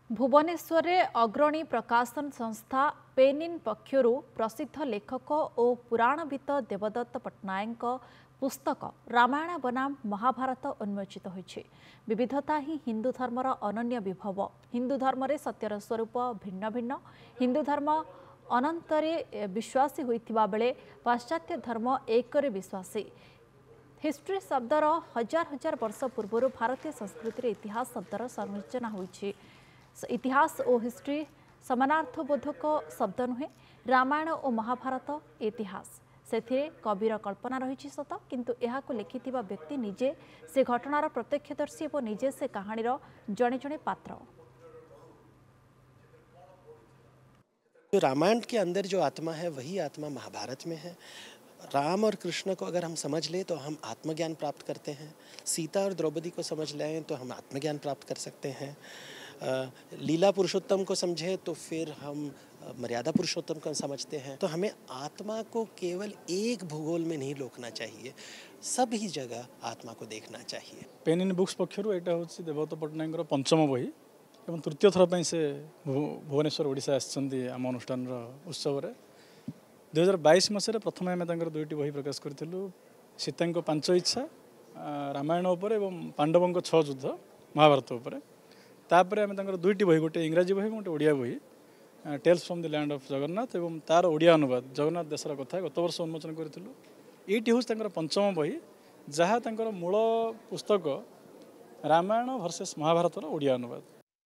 भुवनेश्वर में अग्रणी प्रकाशन संस्था पेनिन पक्षरु प्रसिद्ध लेखक और पुराणविद देवदत्त पट्टनायक पुस्तक रामायण बनाम महाभारत उन्मोचित होइछि। विविधता ही हिंदू धर्मर अनन्य विभव। हिंदू धर्म रे सत्यर स्वरूप भिन्न भिन्न। हिंदू धर्म अनंतरे विश्वासी होइथिबा बेले पाश्चात्य धर्म एकरे विश्वासी। हिस्ट्री शब्दर हजार हजार वर्ष पूर्व भारतीय संस्कृति रे इतिहास शब्दर संरचना होइछि। इतिहास और हिस्ट्री समानार्थबोधक शब्द नुहे। रामायण और महाभारत इतिहास से कविर कल्पना रही सत किंतु यहां लिखिथिबा व्यक्ति निजे से घटनार प्रत्यक्षदर्शी और निजे से कहानीर जड़े जड़े पात्र। जो रामायण के अंदर जो आत्मा है वही आत्मा महाभारत में है। राम और कृष्ण को अगर हम समझ लें तो हम आत्मज्ञान प्राप्त करते हैं। सीता और द्रौपदी को समझ लें तो हम आत्मज्ञान प्राप्त कर सकते हैं। लीला पुरुषोत्तम को समझे तो फिर हम मर्यादा पुरुषोत्तम को समझते हैं। तो हमें आत्मा को केवल एक भूगोल में नहीं रोकना चाहिए, सभी जगह आत्मा को देखना चाहिए। पेनिन बुक्स पक्षर यहाँ हूँ देवदत्त पट्टनायक पंचम बही और तृतीय थर पर से भुवनेश्वर ओडिशा आम अनुष्ठान उत्सव 2022 मसीह प्रथम आम दुईटी बही प्रकाश करूँ। सीता 5 इच्छा रामायण उपर एवं पांडवों 6 युद्ध महाभारत उपर। तापर आम दुईटी बही गोटे इंग्राजी बही गोटे ओडिया बही tales from the land of Jagannath एवं तार ओडिया अनुवाद जगन्नाथ देशर कथा गत वर्ष उन्मोचन करूँ। ये हूँ पंचम बही जहाँ मूल पुस्तक रामायण वर्सेस महाभारतर ओडिया अनुवाद।